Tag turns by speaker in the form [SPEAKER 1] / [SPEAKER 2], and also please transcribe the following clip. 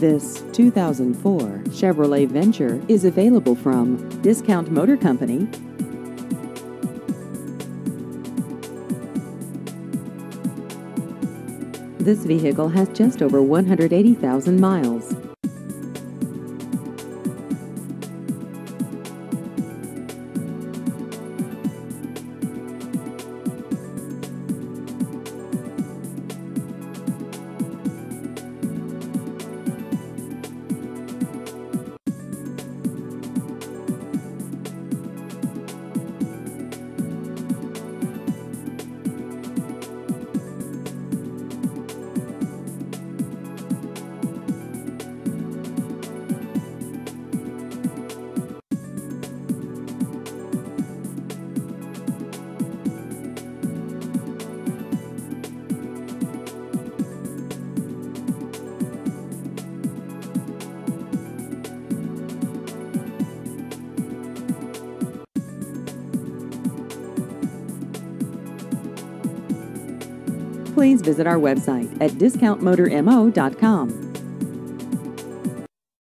[SPEAKER 1] This 2004 Chevrolet Venture is available from Discount Motor Company. This vehicle has just over 180,000 miles. Please visit our website at discountmotormo.com.